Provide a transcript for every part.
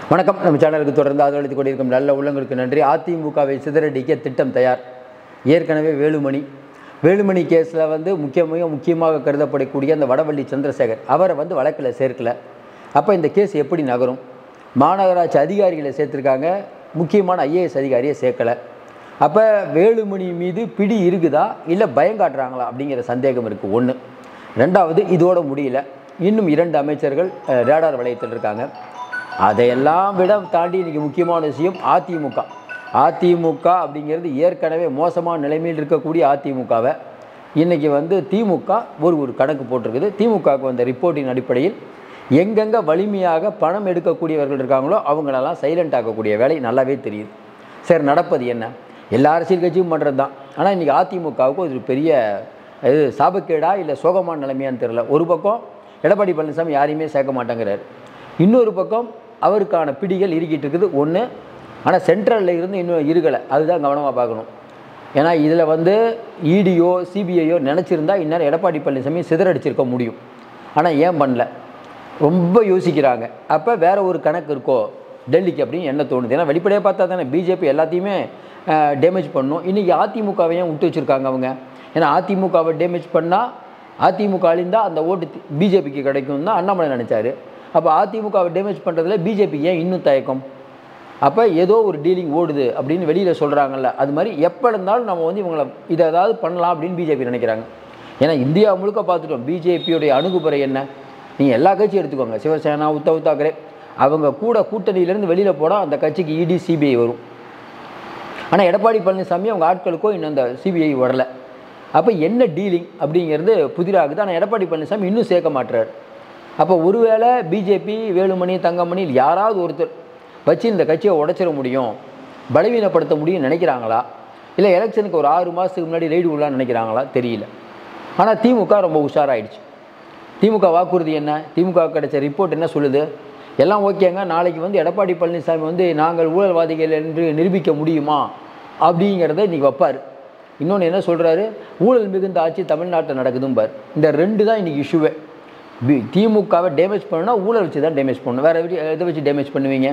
வணக்கம். நம்ம சேனலுக்கு தொடர்ந்து ஆதரவளித்துக் கொண்டிருக்கும் நல்ல உள்ளங்களுக்கு நன்றி. அதிமுகவை சிதறடிக்க திட்டம் தயார். ஏற்கனவே வேலுமணி கேஸில் முக்கியமாக கருதப்படக்கூடிய அந்த வடவள்ளி சந்திரசேகர் அவரை வழக்கில் சேர்க்கல. அப்போ இந்த கேஸ் எப்படி நகரும்? மாநகராட்சி அதிகாரிகளை சேர்த்துருக்காங்க, முக்கியமான ஐஏஎஸ் அதிகாரியை சேர்க்கலை. அப்போ வேலுமணி மீது பிடி இருக்குதா இல்லை பயங்காட்டுறாங்களா அப்படிங்கிற சந்தேகம் இருக்குது. ஒன்று. ரெண்டாவது, இதோட முடியல, இன்னும் 2 அமைச்சர்கள் ரேடார் வளையத்தில் இருக்காங்க. அதையெல்லாம் விட தாண்டி இன்றைக்கி முக்கியமான விஷயம் அதிமுக அப்படிங்கிறது ஏற்கனவே மோசமான நிலைமையில் இருக்கக்கூடிய அதிமுகவை இன்றைக்கி திமுக ஒரு கணக்கு போட்டிருக்குது. திமுகவுக்கு வந்த ரிப்போர்ட்டின் அடிப்படையில் எங்கெங்கே வலிமையாக பணம் எடுக்கக்கூடியவர்கள் இருக்காங்களோ அவங்களெல்லாம் சைலண்ட் ஆக்கக்கூடிய வேலை நல்லாவே தெரியுது. சரி, நடப்பது என்ன? எல்லா அரசியல் கட்சியும் பண்ணுறது தான். ஆனால் இன்றைக்கி அதிமுகவுக்கு ஒரு பெரிய சாபக்கேடா இல்லை சோகமான நிலைமையான்னு தெரியல. ஒரு பக்கம் எடப்பாடி பழனிசாமி யாரையுமே சேர்க்க மாட்டேங்கிறார், இன்னொரு பக்கம் அவருக்கான பிடிகள் இறுக்கிட்டு இருக்குது. ஒன்று. ஆனால் சென்ட்ரலில் இருந்து இன்னும் இருக்கலை, அதுதான் கவனமாக பார்க்கணும். ஏன்னா இதில் இடியோ சிபிஐயோ நினச்சிருந்தா இந்நேரம் எடப்பாடி பழனிசாமி சிதறடிச்சிருக்க முடியும். ஆனால் ஏன் பண்ணல? ரொம்ப யோசிக்கிறாங்க. அப்போ வேறு ஒரு கணக்கு இருக்கோ டெல்லிக்கு அப்படின்னு என்ன தோணுது. ஏன்னா வெளிப்படையாக பார்த்தா தானே பிஜேபி எல்லாத்தையுமே டேமேஜ் பண்ணணும். இன்றைக்கி அதிமுகவையும் விட்டு வச்சுருக்காங்க அவங்க. ஏன்னா அதிமுகவை டேமேஜ் பண்ணால் அதிமுக அழிந்தால் அந்த ஓட்டு பிஜேபிக்கு கிடைக்கும் தான் அண்ணாமலை நினச்சார். அப்போ அதிமுகவை டேமேஜ் பண்ணுறதுல பிஜேபி ஏன் இன்னும் தயக்கம்? அப்போ ஏதோ ஒரு டீலிங் ஓடுது அப்படின்னு வெளியில் சொல்கிறாங்கல்ல, அது மாதிரி எப்போ இருந்தாலும் நம்ம இவங்களை இதை ஏதாவது பண்ணலாம் அப்படின்னு பிஜேபி நினைக்கிறாங்க. ஏன்னா இந்தியா முழுக்க பார்த்துட்டோம் பிஜேபியோடைய அணுகுமுறை என்ன. நீங்கள் எல்லா கட்சியும் எடுத்துக்கோங்க, சிவசேனா, உத்தவ் தாக்கரே, அவங்க கூட்டணியிலேருந்து வெளியில் போனால் அந்த கட்சிக்கு இடி சிபிஐ வரும். ஆனால் எடப்பாடி பழனிசாமி அவங்க ஆட்களுக்கோ இன்னும் அந்த சிபிஐ வரலை. அப்போ என்ன டீலிங் அப்படிங்கிறது புதிராகுது. ஆனால் எடப்பாடி பழனிசாமி இன்னும் சேர்க்க மாட்டுறாரு. அப்போ ஒருவேளை பிஜேபி வேலுமணி, தங்கமணி யாராவது ஒருத்தர் வச்சு இந்த கட்சியை உடைச்சிட முடியும், பலவீனப்படுத்த முடியும்னு நினைக்கிறாங்களா? இல்லை எலெக்ஷனுக்கு ஒரு 6 மாதத்துக்கு முன்னாடி ரைடு விடலான்னு நினைக்கிறாங்களா? தெரியல. ஆனால் திமுக ரொம்ப உஷாராயிடுச்சு. திமுக வாக்குறுதி என்ன? திமுக கிடைச்ச ரிப்போர்ட் என்ன சொல்லுது? எல்லாம் ஓகேங்க, நாளைக்கு எடப்பாடி பழனிசாமி நாங்கள் ஊழல்வாதிகள் என்று நிரூபிக்க முடியுமா அப்படிங்கிறத இன்றைக்கி வைப்பார். இன்னொன்று என்ன சொல்கிறாரு? ஊழல் மிகுந்த ஆட்சி தமிழ்நாட்டில் நடக்குதும்பார். இந்த 2 தான் இன்றைக்கி இஷ்யூவே. திமுகவை டேமேஜ் பண்ணணும்னா ஊழல் வச்சு தான் டேமேஜ் பண்ணணும். வேறு எதை வச்சு டேமேஜ் பண்ணுவீங்க?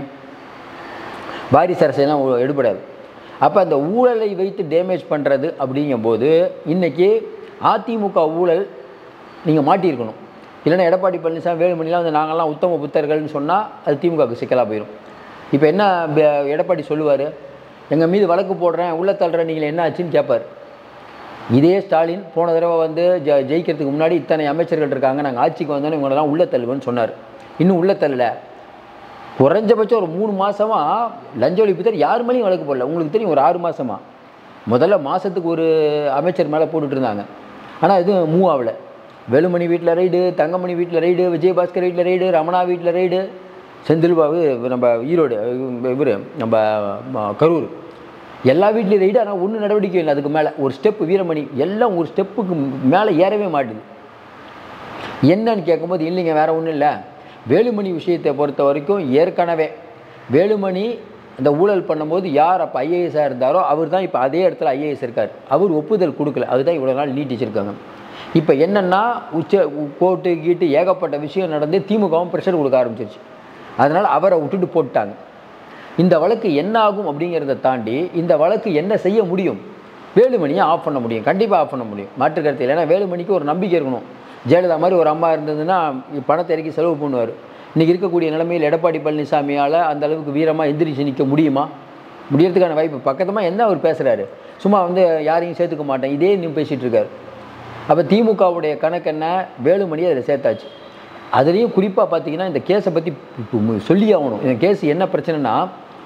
வாரிசு அரசியலாம் எடுபடாது. அப்போ அந்த ஊழலை வைத்து டேமேஜ் பண்ணுறது அப்படிங்கும்போது இன்றைக்கி அதிமுக ஊழல் நீங்கள் மாட்டியிருக்கணும். இல்லைன்னா எடப்பாடி பழனிசாமி வேலுமணிலாம் நாங்கள்லாம் உத்தம புத்தர்கள்னு சொன்னால் அது திமுகவுக்கு சிக்கலாக போயிடும். இப்போ என்ன எடப்பாடி சொல்லுவார்? எங்கள் மீது வழக்கு போடுறேன், உள்ள தள்ளுறேன், நீங்கள் என்ன ஆச்சுன்னு கேட்பார். இதே ஸ்டாலின் போன தடவை ஜெயிக்கிறதுக்கு முன்னாடி இத்தனை அமைச்சர்கள் இருக்காங்க, நாங்கள் ஆட்சிக்கு வந்தோன்னே இவங்களெல்லாம் உள்ள தள்ளுவேன்னு சொன்னார். இன்னும் உள்ள தள்ளலை. குறைஞ்சபட்சம் ஒரு 3 மாதமாக லஞ்ச ஒழிப்புத்தர் யார் மேலேயும் வழக்கு போடல. உங்களுக்கு தெரியும், ஒரு 6 மாதமாக முதல்ல மாதத்துக்கு ஒரு அமைச்சர் மேலே போட்டுட்டு இருந்தாங்க. ஆனால் இது மூவ் ஆகலை. வேலுமணி வீட்டில் ரைடு, தங்கமணி வீட்டில் ரைடு, விஜயபாஸ்கர் வீட்டில் ரைடு, ரமணா வீட்டில் ரைடு, செந்தில்பாபு நம்ம ஈரோடு, இவர் நம்ம கரூர், எல்லா வீட்லேயும் ரைடு. ஆனால் ஒன்றும் நடவடிக்கை இல்லை. அதுக்கு மேலே ஒரு ஸ்டெப்பு வீரமணி, எல்லாம் ஒரு ஸ்டெப்புக்கு மேலே ஏறவே மாட்டுது. என்னன்னு கேட்கும்போது இல்லைங்க வேறு ஒன்றும் இல்லை. வேலுமணி விஷயத்தை பொறுத்த வரைக்கும் ஏற்கனவே வேலுமணி அந்த ஊழல் பண்ணும்போது யார் அப்போ ஐஏஎஸ்ஸாக இருந்தாரோ அவர் தான் இப்போ அதே இடத்துல ஐஏஎஸ் இருக்கார். அவர் ஒப்புதல் கொடுக்கல, அதுதான் இவ்வளோ நாள் நீட்டிச்சிருக்காங்க. இப்போ என்னென்னா கோர்ட்டு கீட்டு ஏகப்பட்ட விஷயம் நடந்து திமுகவும் ப்ரெஷர் கொடுக்க ஆரம்பிச்சிருச்சு. அதனால் அவரை விட்டுட்டு போட்டாங்க. இந்த வழக்கு என்ன ஆகும் அப்படிங்கிறத தாண்டி இந்த வழக்கு என்ன செய்ய முடியும்? வேலுமணியை ஆஃப் பண்ண முடியும், கண்டிப்பாக ஆஃப் பண்ண முடியும், மாற்று கருத்து இல்லை. ஏன்னா வேலுமணிக்கு ஒரு நம்பிக்கை இருக்கணும். ஜெயலலிதா மாதிரி ஒரு அம்மா இருந்ததுன்னா பணத்தை இறக்கி செலவு பண்ணுவார். இன்றைக்கி இருக்கக்கூடிய நிலைமையில் எடப்பாடி பழனிசாமியால் அந்த அளவுக்கு வீரமாக எந்திரிச்சு நிற்க முடியுமா? முடியறதுக்கான வாய்ப்பு பக்கத்தமாக என்ன அவர் பேசுகிறாரு? சும்மா யாரையும் சேர்த்துக்க மாட்டேன் இதே இன்னும் பேசிகிட்டு இருக்கார். அப்போ திமுகவுடைய கணக்கு என்ன? வேலுமணியை அதில் சேர்த்தாச்சு. அதுலேயும் குறிப்பாக பார்த்தீங்கன்னா இந்த கேஸை பற்றி சொல்லி ஆகணும். இந்த கேஸ் என்ன பிரச்சனைனா,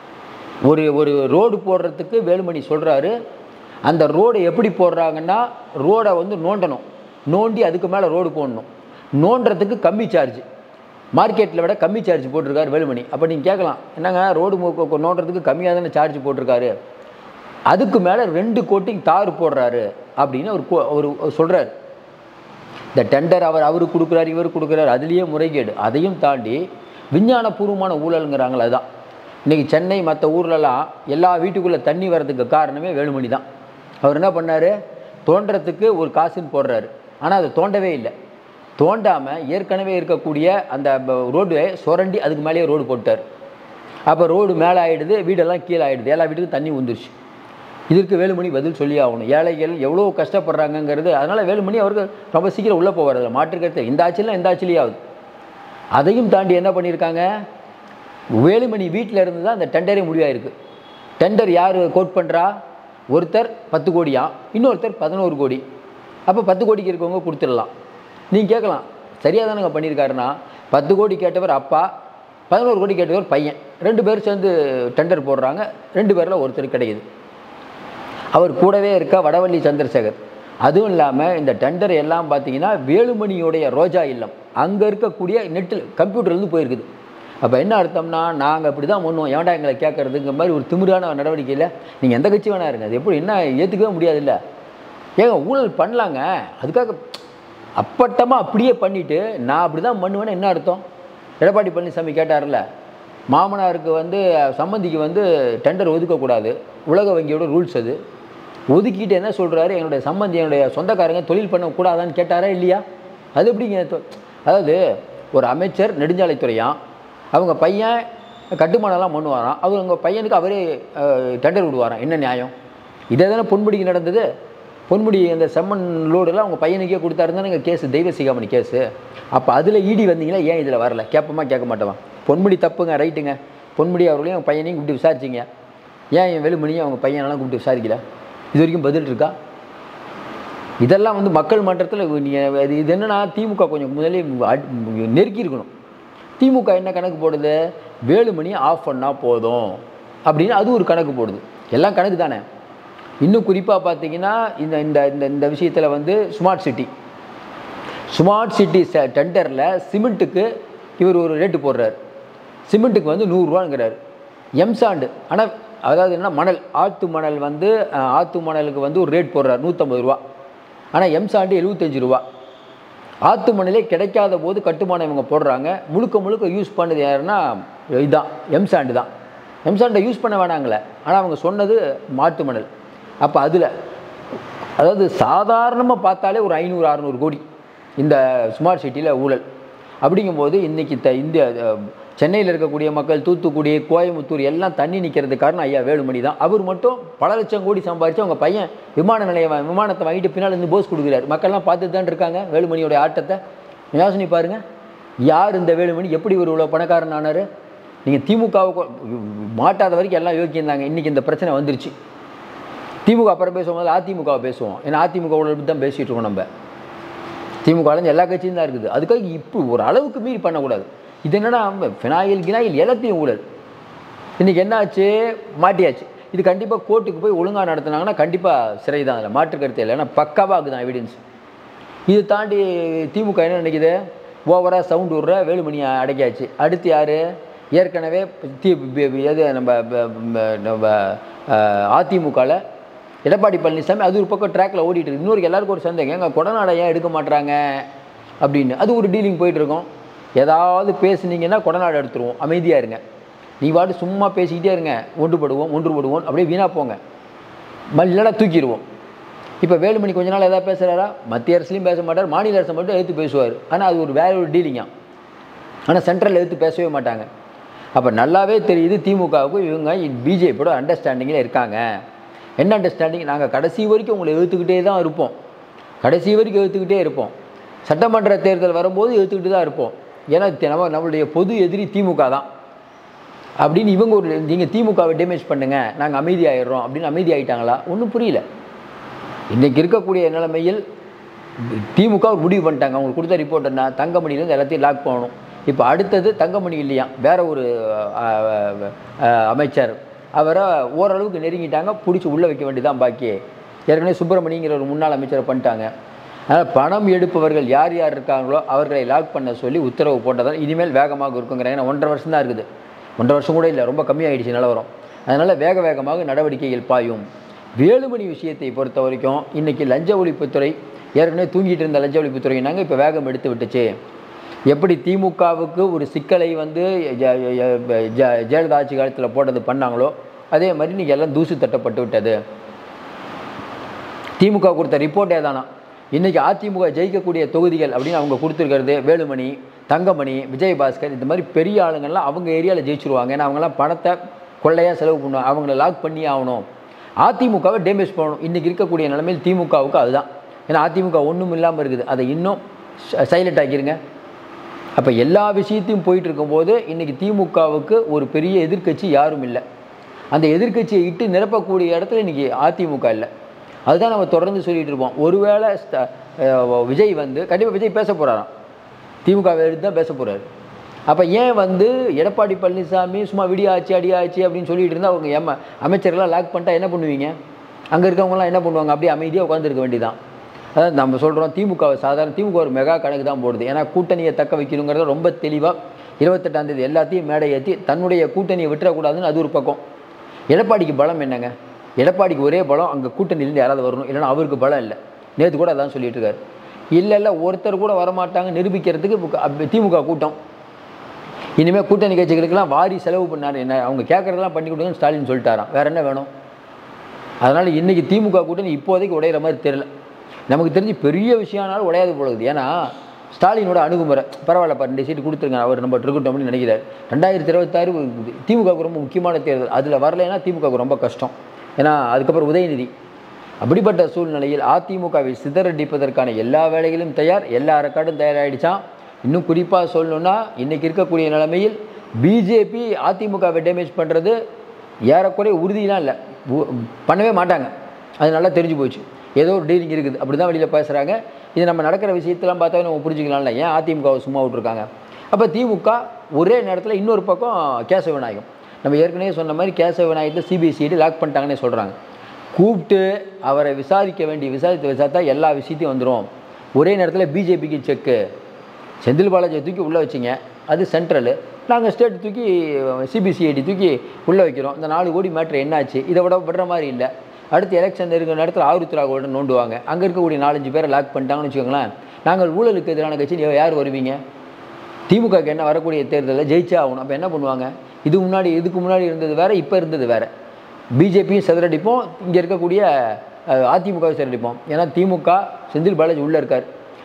ஒரு ரோடு போடுறதுக்கு வேலுமணி சொல்கிறாரு. அந்த ரோடை எப்படி போடுறாங்கன்னா ரோடை நோண்டணும், நோண்டி அதுக்கு மேலே ரோடு போடணும். நோண்டுறதுக்கு கம்மி சார்ஜ், மார்க்கெட்டில் விட கம்மி சார்ஜ் போட்டிருக்காரு வேலுமணி. அப்போ நீங்கள் கேட்கலாம், என்னங்க ரோடு நோண்டுறதுக்கு கம்மியாக தானே சார்ஜ் போட்டிருக்காரு, அதுக்கு மேலே 2 கோட்டிங் தார் போடுறாரு அப்படின்னு அவர் சொல்கிறார். இந்த டெண்டர் அவருக்கு கொடுக்குறாரு, இவர் கொடுக்குறாரு, அதுலேயே முறைகேடு. அதையும் தாண்டி விஞ்ஞானபூர்வமான ஊழலுங்கிறாங்களே, அதுதான் இன்றைக்கி சென்னை மற்ற ஊர்லலாம் எல்லா வீட்டுக்குள்ளே தண்ணி வர்றதுக்கு காரணமே வேலுமணி தான். அவர் என்ன பண்ணார்? தோண்டுறதுக்கு ஒரு காசுன்னு போடுறாரு, ஆனால் அதை தோண்டவே இல்லை. தோண்டாமல் ஏற்கனவே இருக்கக்கூடிய அந்த ரோடு சுரண்டி அதுக்கு மேலேயே ரோடு போட்டார். அப்போ ரோடு மேலே ஆகிடுது, வீடெல்லாம் கீழே ஆகிடுது, எல்லா வீட்டுக்கும் தண்ணி வந்துருச்சு. இதற்கு வேலுமணி பதில் சொல்லி ஆகணும். ஏழைகள் எவ்வளோ கஷ்டப்படுறாங்கங்கிறது. அதனால் வேலுமணி அவருக்கு ரொம்ப சீக்கிரம் உள்ளே போகிறதில்ல, மாற்றுக்கிறது இந்த ஆட்சியில் இந்த ஆட்சிலேயே ஆகுது. அதையும் தாண்டி என்ன பண்ணியிருக்காங்க, வேலுமணி வீட்டில் இருந்து தான் அந்த டெண்டரே முடிவாயிருக்கு. டெண்டர் யார் கோட் பண்ணுறா, ஒருத்தர் 10 கோடியா, இன்னொருத்தர் 11 கோடி. அப்போ 10 கோடிக்கு இருக்கவங்க கொடுத்துடலாம். நீங்கள் கேட்கலாம், சரியாக தானேங்க பண்ணியிருக்காருன்னா, 10 கோடி கேட்டவர் அப்பா, 11 கோடி கேட்டவர் பையன், 2 பேர் சேர்ந்து டெண்டர் போடுறாங்க. 2 பேரில் ஒருத்தர் கிடைக்குது. அவர் கூடவே இருக்க வடவள்ளி சந்திரசேகர். அதுவும் இல்லாமல் இந்த டெண்டர் எல்லாம் பார்த்தீங்கன்னா வேலுமணியோடைய ரோஜா இல்லம் அங்கே இருக்கக்கூடிய நெட்டில் கம்ப்யூட்டர்லேருந்து போயிருக்குது. அப்போ என்ன அர்த்தம்னா, நாங்கள் அப்படி தான் பண்ணுவோம், ஏன்டா எங்களை கேட்குறதுங்கிற மாதிரி ஒரு திமிரான நடவடிக்கையில் நீங்கள் எந்த கட்சி வேணா இருங்க, அது எப்படி என்ன ஏற்றுக்கவே முடியாது. இல்லை ஏங்க ஊழல் பண்ணலாங்க, அதுக்காக அப்பட்டமாக அப்படியே பண்ணிவிட்டு நான் அப்படி தான் பண்ணுவேன்னு என்ன அர்த்தம்? எடப்பாடி பழனிசாமி கேட்டார்ல, மாமனாருக்கு வந்து சம்மந்திக்கு வந்து டெண்டர் ஒதுக்கக்கூடாது, உலக வங்கியோட ரூல்ஸ் அது. ஒதுக்கிட்டு என்ன சொல்கிறாரு, என்னுடைய சம்பந்தி என்னுடைய சொந்தக்காரங்க தொழில் பண்ணக்கூடாதான்னு கேட்டாரா இல்லையா? அது எப்படிங்க? அதாவது ஒரு அமைச்சர் நெடுஞ்சாலைத்துறையான், அவங்க பையன் கட்டுமானம்லாம் பண்ணுவாராம், அவங்க பையனுக்கு அவரே டெண்டர் விடுவாராம். என்ன நியாயம்? இதே தானே பொன்முடிக்கு நடந்தது. பொன்முடி அந்த செம்மண் லோடெல்லாம் அவங்க பையனுக்கே கொடுத்தாருந்தானே எங்கள் கேஸு, தெய்வ சிகாமணி கேஸு. அப்போ அதில் ஈடி வந்தீங்களா, ஏன் இதில் வரல? கேட்போமா கேட்க மாட்டோம்? பொன்முடி தப்புங்க, ரைட்டுங்க. பொன்முடி அவர்களையும் அவங்க பையனையும் கூப்பிட்டு விசாரிச்சிங்க, ஏன் என் வேலுமணியும் அவங்க பையனெல்லாம் கூப்பிட்டு விசாரிக்கல? இது வரைக்கும் பதில் இருக்கா? இதெல்லாம் வந்து மக்கள் மன்றத்தில் நீங்கள் இது என்னென்னா, திமுக கொஞ்சம் முதலே நெருக்கி இருக்கணும். திமுக என்ன கணக்கு போடுது, வேலுமணி ஆஃப் பண்ணால் போதும் அப்படின்னு அது ஒரு கணக்கு போடுது. எல்லாம் கணக்கு தானே. இன்னும் குறிப்பாக பார்த்தீங்கன்னா இந்த இந்த இந்த இந்த விஷயத்தில் வந்து ஸ்மார்ட் சிட்டி டெண்டரில் சிமெண்ட்டுக்கு இவர் ஒரு ரேட்டு போடுறார். சிமெண்ட்டுக்கு வந்து 100 ரூபாங்கிறார். எம்சாண்டு ஆனால் அதாவது என்ன, மணல், ஆற்று மணல் வந்து ஆற்று மணலுக்கு வந்து ஒரு ரேட் போடுறார் 150 ரூபா. ஆனால் எம்சாண்டு 75 ரூபா. ஆற்று மணலே கிடைக்காத போது கட்டுமானம் இவங்க போடுறாங்க. முழுக்க யூஸ் பண்ணது யாருன்னா இதுதான், எம்சாண்டு தான். எம்சாண்டை யூஸ் பண்ண வேணாங்களே, ஆனால் அவங்க சொன்னது மாட்டு மணல். அப்போ அதில் அதாவது சாதாரணமாக பார்த்தாலே ஒரு 500-600 கோடி இந்த ஸ்மார்ட் சிட்டியில் ஊழல். அப்படிங்கும்போது இன்றைக்கி இந்தியா சென்னையில் இருக்கக்கூடிய மக்கள், தூத்துக்குடி, கோயம்புத்தூர் எல்லாம் தண்ணி நிற்கிறதுக்கு காரணம் ஐயா வேலுமணி தான். அவர் மட்டும் பல லட்சம் கோடி சம்பாதிச்சு அவங்க பையன் விமானத்தை வாங்கிட்டு பின்னால் இருந்து போஸ் கொடுக்குறாரு. மக்கள்லாம் பார்த்துட்டு தான் இருக்காங்க வேலுமணியோடைய ஆட்டத்தை. யோசனை பாருங்கள், யார் இந்த வேலுமணி, எப்படி ஒரு இவ்வளோ பணக்காரன் ஆனார்? நீங்கள் திமுகவுக்கு மாட்டாத வரைக்கும் எல்லாம் யோக்கியிருந்தாங்க. இன்றைக்கி இந்த பிரச்சனை வந்துருச்சு. திமுக அப்புறம் பேசும்போது அதிமுகவை பேசுவோம். ஏன்னா அதிமுக ஊழல் தான் பேசிகிட்டு இருக்கோம். நம்ம திமுகலேருந்து எல்லா கட்சியும் தான் இருக்குது. அதுக்காக இப்போ ஒரு அளவுக்கு மீறி பண்ணக்கூடாது. இது என்னென்னா, ஃபினாயில் எல்லாத்தையும் ஊழல். இன்றைக்கி என்ன ஆச்சு, மாட்டியாச்சு. இது கண்டிப்பாக கோர்ட்டுக்கு போய் ஒழுங்காக நடத்துனாங்கன்னா கண்டிப்பாக சிறை தான், அதில் மாற்று கருத்து இல்லை. ஏன்னா பக்காவாக இருக்குதான் எவிடன்ஸ். இது தாண்டி திமுக என்ன நினைக்குது, ஓவராக சவுண்டு விடுற வேலுமணியை அடைக்காச்சு. அடுத்து யார், ஏற்கனவே எது நம்ம அதிமுகவில் எடப்பாடி பழனிசாமி அது ஒரு பக்கம் ட்ராக்கில் ஓடிட்டு இருக்கு. இன்னொரு எல்லாருக்கும் ஒரு சந்தேகம், எங்கள் கொடநாடை ஏன் எடுக்க மாட்டுறாங்க அப்படின்னு. அது ஒரு டீலிங் போயிட்டுருக்கோம். ஏதாவது பேசுனீங்கன்னா கொடநாடு எடுத்துருவோம், அமைதியாக இருங்க. நீ பாட்டு சும்மா பேசிக்கிட்டே இருங்க, ஒன்றுபடுவோம் அப்படியே வீணாக போங்க, இல்லைனா தூக்கிடுவோம். இப்போ வேலுமணி கொஞ்ச நாள் எதாவது பேசுகிறாரா? மத்திய அரசுலையும் பேச மாட்டார், மாநில அரசை மட்டும் எடுத்து பேசுவார். ஆனால் அது ஒரு வேற ஒரு டீலிங்கா. ஆனால் சென்ட்ரல் எடுத்து பேசவே மாட்டாங்க. அப்போ நல்லாவே தெரியுது திமுகவுக்கு இவங்க பிஜேபியோட அண்டர்ஸ்டாண்டிங்கில் இருக்காங்க. என்ன அண்டர்ஸ்டாண்டிங், நாங்கள் கடைசி வரைக்கும் உங்களை எழுத்துக்கிட்டே தான் இருப்போம், கடைசி வரைக்கும் எழுத்துக்கிட்டே இருப்போம். சட்டமன்ற தேர்தல் வரும்போது எழுத்துக்கிட்டு தான் இருப்போம். ஏன்னா நம்மளுடைய பொது எதிரி திமுக தான் அப்படின்னு இவங்க ஒரு, நீங்கள் திமுகவை டேமேஜ் பண்ணுங்கள், நாங்கள் அமைதியாகிடுறோம் அப்படின்னு அமைதி ஆகிட்டாங்களா? ஒன்றும் புரியல. இன்றைக்கி இருக்கக்கூடிய நிலைமையில் திமுக ஒரு முடிவு பண்ணிட்டாங்க. அவங்களுக்கு கொடுத்த ரிப்போர்ட் என்ன, தங்கமணியிலேருந்து எல்லாத்தையும் லாக் பண்ணணும். இப்போ அடுத்தது தங்கமணி இல்லையா, வேற ஒரு அமைச்சர், அவரை ஓரளவுக்கு நெருங்கிட்டாங்க, பிடிச்சி உள்ளே வைக்க வேண்டியதான் பாக்கி. ஏற்கனவே சுப்பிரமணியங்கிற ஒரு முன்னாள் அமைச்சரை பண்ணிட்டாங்க. அதனால் பணம் எடுப்பவர்கள் யார் யார் இருக்காங்களோ அவர்களை லாக் பண்ண சொல்லி உத்தரவு போட்டதால் இனிமேல் வேகமாக இருக்குங்கிறாங்க. ஏன்னா 1.5 வருஷம் தான் இருக்குது, 1.5 வருஷம் கூட இல்லை, ரொம்ப கம்மியாகிடுச்சு நிலவரம். அதனால் வேகமாக நடவடிக்கைகள் பாயும். வேலுமணி விஷயத்தை பொறுத்த வரைக்கும் இன்றைக்கி லஞ்ச ஒழிப்புத்துறை ஏற்கனவே தூங்கிட்டு இருந்த லஞ்ச ஒழிப்புத்துறையினாங்க இப்போ வேகம் எடுத்து விட்டுச்சு. எப்படி திமுகவுக்கு ஒரு சிக்கலை வந்து ஜெயலலிதா ஆட்சி காலத்தில் போட்டது பண்ணாங்களோ அதே மாதிரி இன்றைக்கி எல்லாம் தூசு தட்டப்பட்டு விட்டது. திமுக கொடுத்த ரிப்போர்ட்டே தானா. இன்றைக்கி அதிமுக ஜெயிக்கக்கூடிய தொகுதிகள் அப்படின்னு அவங்க கொடுத்துருக்கிறது வேலுமணி, தங்கமணி, விஜயபாஸ்கர் இந்த மாதிரி பெரிய ஆளுங்கள்லாம் அவங்க ஏரியாவில் ஜெயிச்சிருவாங்க. ஏன்னா அவங்களாம் பணத்தை கொள்ளையாக செலவு பண்ணுவாங்க. அவங்கள லாக் பண்ணி ஆகணும். அதிமுகவை டேமேஜ் பண்ணணும். இன்றைக்கி இருக்கக்கூடிய நிலைமையில் திமுகவுக்கு அதுதான். ஏன்னா அதிமுக ஒன்றும் இல்லாமல் இருக்குது. அதை இன்னும் சைலண்ட் ஆக்கிருங்க. அப்போ எல்லா விஷயத்தையும் போயிட்டு இருக்கும்போது இன்றைக்கி திமுகவுக்கு ஒரு பெரிய எதிர்க்கட்சி யாரும் இல்லை. அந்த எதிர்க்கட்சியை இட்டு நிரப்பக்கூடிய இடத்துல இன்றைக்கி அதிமுக இல்லை. அதுதான் நம்ம தொடர்ந்து சொல்லிகிட்டு இருப்போம். ஒருவேளை விஜய் வந்து கண்டிப்பாக விஜய் பேச போகிறாராம், திமுக எடுத்து தான் பேச போகிறாரு. அப்போ ஏன் வந்து எடப்பாடி பழனிசாமி சும்மா விடியாச்சு அடியாச்சு அப்படின்னு சொல்லிட்டு இருந்தால் அவங்க அமைச்சர்கள்லாம் லாக் பண்ணிட்டா என்ன பண்ணுவீங்க? அங்கே இருக்கவங்களாம் என்ன பண்ணுவாங்க? அப்படியே அமைதியாக உட்காந்துருக்க வேண்டியதான். அதாவது நம்ம சொல்கிறோம் திமுக சாதாரண திமுக ஒரு மெகா கணக்கு தான் போடுது. ஏன்னா கூட்டணியை தக்க வைக்கணுங்கிறத ரொம்ப தெளிவாக 28ஆம் தேதி எல்லாத்தையும் மேடை ஏற்றி தன்னுடைய கூட்டணியை விட்டுறக்கூடாதுன்னு அது ஒரு பக்கம். எடப்பாடிக்கு பலம் என்னங்க? எடப்பாடிக்கு ஒரே பலம் அங்கே கூட்டணியிலேருந்து யாராவது வரணும், இல்லைன்னா அவருக்கு பலம் இல்லை. நேற்று கூட அதான் சொல்லிட்டு இருக்காரு. இல்லை ஒருத்தர் கூட வரமாட்டாங்க நிரூபிக்கிறதுக்கு திமுக கூட்டம். இனிமேல் கூட்டணி கட்சிகளுக்கெல்லாம் வாரி செலவு பண்ணார். என்ன அவங்க கேட்குறதெல்லாம் பண்ணி கொடுங்கன்னு ஸ்டாலின் சொல்லிட்டாராம். வேறு என்ன வேணும்? அதனால் இன்றைக்கி திமுக கூட்டணி இப்போதைக்கு உடையிற மாதிரி தெரியல. நமக்கு தெரிஞ்சு பெரிய விஷயம்னாலும் உடையாது போடுது. ஏன்னா ஸ்டாலினோட அணுகுமுறை பரவாயில்ல, 2 சீட்டு கொடுத்துருங்க, அவர் நம்ம இருக்கட்டும் அப்படின்னு நினைக்கிறார். 2026 திமுகவுக்கு ரொம்ப முக்கியமான தேர்தல். அதில் வரலைன்னா திமுகவுக்கு ரொம்ப கஷ்டம். ஏன்னா அதுக்கப்புறம் உதயநிதி. அப்படிப்பட்ட சூழ்நிலையில் அதிமுகவை சிதறடிப்பதற்கான எல்லா வேலைகளும் தயார், எல்லா ரெக்கார்டும் தயாராகிடுச்சான். இன்னும் குறிப்பாக சொல்லணுன்னா இன்றைக்கி இருக்கக்கூடிய நிலைமையில் பிஜேபி அதிமுகவை டேமேஜ் பண்ணுறது ஏறக்குறைய உறுதியெலாம் இல்லை, பண்ணவே மாட்டாங்க. அது நல்லா தெரிஞ்சு போச்சு. ஏதோ ஒரு டீலிங் இருக்குது, அப்படி தான் வெளியில் பேசுகிறாங்க. இது நம்ம நடக்கிற விஷயத்தெல்லாம் பார்த்தா நம்ம புரிஞ்சுக்கலாம்ல, ஏன் அதிமுகவை சும்மா விட்டுருக்காங்க. அப்போ திமுக ஒரே நேரத்தில் இன்னொரு பக்கம் கேசவ விநாயகம், நம்ம ஏற்கனவே சொன்ன மாதிரி கேசவ விநாயகத்தை சிபிசிஐடி லாக் பண்ணிட்டாங்கன்னே சொல்கிறாங்க. கூப்பிட்டு அவரை விசாரித்தா எல்லா விஷயத்தையும் வந்துடும். ஒரே நேரத்தில் பிஜேபிக்கு செக்கு, செந்தில் பாலாஜியை தூக்கி உள்ளே வச்சிங்க, அது சென்ட்ரலு, நாங்கள் ஸ்டேட் தூக்கி சிபிசிஐடி தூக்கி உள்ளே வைக்கிறோம். இந்த 4 கோடி மேட்ரு என்னாச்சு? இதை விடுற மாதிரி இல்லை. அடுத்து எலெக்ஷன் இருக்கிற நேரத்தில் ஆருத்ராவோட நோண்டுவாங்க. அங்கே இருக்கக்கூடிய 4-5 பேரை லாக் பண்ணிட்டாங்கன்னு வச்சுக்கோங்களேன். நாங்கள் ஊழலுக்கு எதிரான கட்சி யார் வருவீங்க? திமுகக்கு என்ன வரக்கூடிய தேர்தலில் ஜெயிச்சே ஆகணும். அப்போ என்ன பண்ணுவாங்க? இதுக்கு முன்னாடி இருந்தது வேறு, இப்போ இருந்தது வேறு. பிஜேபியும் சிதறடிப்போம், இங்கே இருக்கக்கூடிய அதிமுகவை சிதறடிப்போம். ஏன்னா திமுக செந்தில் பாலாஜி உள்ளே இருக்கார்,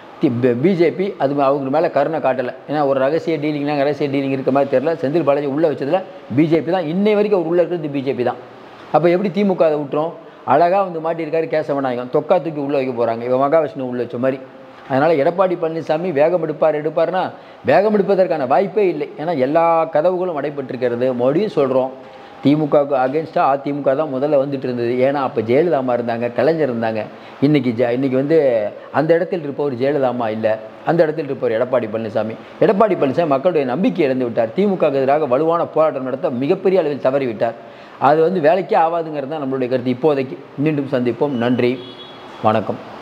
பிஜேபி அது அவங்க மேலே கருணை காட்டலை. ஏன்னா ஒரு ரகசிய டீலிங் இருக்க மாதிரி தெரியல. செந்தில் பாலாஜி உள்ளே வச்சதில் பிஜேபி தான், இன்னை வரைக்கும் அவர் உள்ளே இருக்கிறது பிஜேபி தான். அப்போ எப்படி திமுக அதை விட்டுரும்? அழகாக வந்து மாட்டியிருக்காரு கேசவ விநாயகம், தொக்கா தூக்கி உள்ளே வைக்க போகிறாங்க, இவன் மகாவிஷ்ணு உள்ளே வச்ச மாதிரி. அதனால் எடப்பாடி பழனிசாமி வேகம் எடுப்பார்னா வேகம் எடுப்பதற்கான வாய்ப்பே இல்லை. ஏன்னா எல்லா கதவுகளும் அடைபட்டிருக்கிறது. மறுபடியும் சொல்கிறோம், திமுகவுக்கு அகேன்ஸ்டாக அதிமுக தான் முதல்ல வந்துட்டு இருந்தது. ஏன்னா அப்போ ஜெயலலிதாமா இருந்தாங்க, கலைஞர் இருந்தாங்க. இன்றைக்கி வந்து அந்த இடத்தில் இருப்பவர் ஜெயலலிதாமா இல்லை, அந்த இடத்தில் இருப்பவர் எடப்பாடி பழனிசாமி. எடப்பாடி பழனிசாமி மக்களுடைய நம்பிக்கை இழந்து விட்டார். திமுக எதிராக வலுவான போராட்டம் நடத்த மிகப்பெரிய அளவில் தவறிவிட்டார். அது வந்து வேலைக்கே ஆகாதுங்கிறது தான் நம்மளுடைய கருத்து இப்போதைக்கு. மீண்டும் சந்திப்போம். நன்றி, வணக்கம்.